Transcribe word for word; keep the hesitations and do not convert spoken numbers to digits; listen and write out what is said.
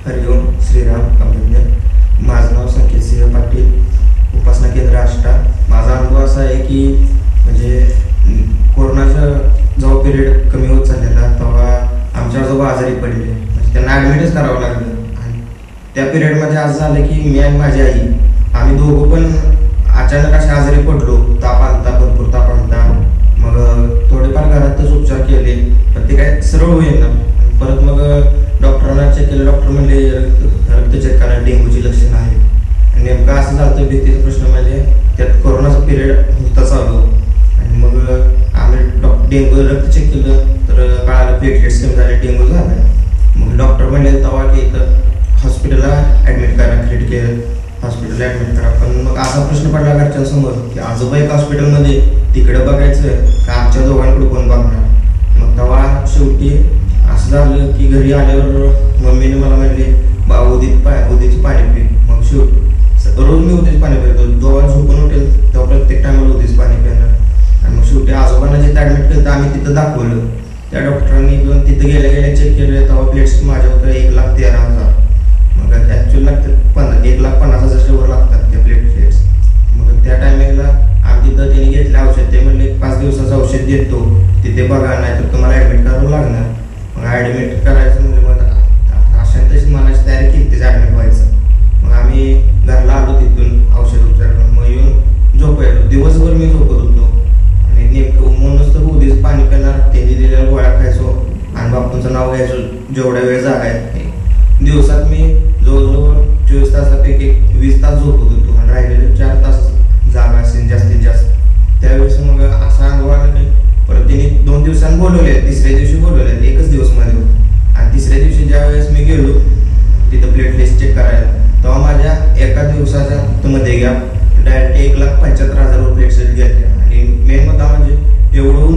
हरिओम Shriram company. माझं नाव संकेत सिंह पाटील, उपासना केंद्र आष्टा. माझा अनुभव असा आहे की म्हणजे कोरोनाचा जेव्हा पिरियड कमी होत चाललेला तेव्हा आमच्या आजोबा आजारी पडले, म्हणजे त्यांना ॲडमिटच करावं लागलं. आणि त्या पिरियडमध्ये असं झालं की मी आणि माझी आई आम्ही दोघं पण अचानक असे आजारी पडलो. ताप आणता, भरपूर ताप आणता. मग थोडेफार घरातच उपचार केले, पण ते काय सरळ होईल ना. परत मग डॉक्टरांना चेक केलं. डॉक्टर म्हणले रक्त रक्त चेक करा, डेंग्यूची लक्षणं आहेत. नेमकं असं झालं भीतीचा प्रश्न म्हणजे त्यात कोरोनाचा पिरियड होता चालू. आणि मग आम्ही डॉक्टर डेंग्यू रक्त चेक केलं तर कळालं प्लेटलेट्स कमी झाले, डेंग्यू झाला. मग डॉक्टर म्हणले तेव्हा की इथं हॉस्पिटलला ॲडमिट करा, क्रिटिकल हॉस्पिटलला ॲडमिट करा. पण मग असा प्रश्न पडला घरच्यांसमोर की आजोबा एक हॉस्पिटलमध्ये तिकडं बघायचं का आमच्या दोघांकडे कोण बघणार. मग तेव्हा शेवटी असं झालं की घरी आल्यावर मम्मीने मला म्हणले बा उदीत पाय उदीची पाणी पी. मग शेवटी रोज मी उदीच पाणी पितो. जेव्हा झोपून उठेल तेव्हा प्रत्येक टायमाला उदीच पाणी पिणार. आणि मग शेवटी आजोबांना जिथं ॲडमिट केलं तर आम्ही तिथं दाखवलं. त्या डॉक्टरांनी पण तिथं गेल्या गेल्या चेक केलं तेव्हा प्लेट्स माझ्या होतं एक लाख तेरा हजार. मग ॲक्च्युअली लागतात पन्नास एक लाख पन्नास हजारच्या वर लागतात त्या प्लेटलेट्स. मग त्या टायमिंगला आम्ही तिथं त्यांनी घेतले औषध. ते म्हणले पाच दिवसाचं औषध देतो, तिथे बघा, नाही तर तुम्हाला ॲडमिट करावं लागणार. मग ॲडमिट करायचं म्हणजे मग अशाने तशीच मनाची तयारी केली त्याचं ॲडमिट व्हायचं. मग आम्ही घरला आलो तिथून औषध उपचार करून. मग येऊन झोपायलो. दिवसभर मी झोपत होतो आणि नेमकं म्हणूनच तर उदीच पाणी पिणार, त्यांनी दिलेल्या गोळ्या खायचो आणि बापूंचं नाव घ्यायचो जेवढ्या वेळ जागा आहे. दिवसात मी जवळजवळ चोवीस तासापैकी वीस तास झोपत होतो आणि राहिलेले चार तास जागा असेल जास्तीत जास्त. त्यावेळेस मग असा अनुभव आला नाही. परत त्यांनी दोन दिवसांनी बोलवले, तिसऱ्या दिवशी बोलवले, एकच दिवसमध्ये होतं. आणि तिसऱ्या दिवशी ज्या वेळेस मी गेलो तिथं प्लेटलेट्स चेक करायला तेव्हा माझ्या एका दिवसाच्या मध्ये गॅप डायरेक्ट एक लाख पंच्याहत्तर हजारवर प्लेटलेट्स गेल्या. आणि मेन मुद्दा म्हणजे एवढं